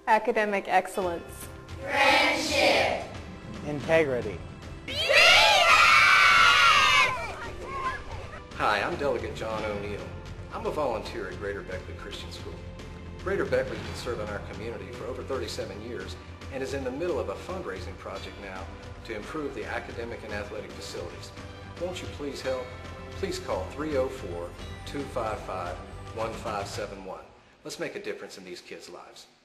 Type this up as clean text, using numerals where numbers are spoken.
Academic excellence. Friendship. Integrity. Hi, I'm Delegate John O'Neill. I'm a volunteer at Greater Beckley Christian School. Greater Beckley has been serving our community for over 37 years and is in the middle of a fundraising project now to improve the academic and athletic facilities. Won't you please help? Please call 304-255-1571. Let's make a difference in these kids' lives.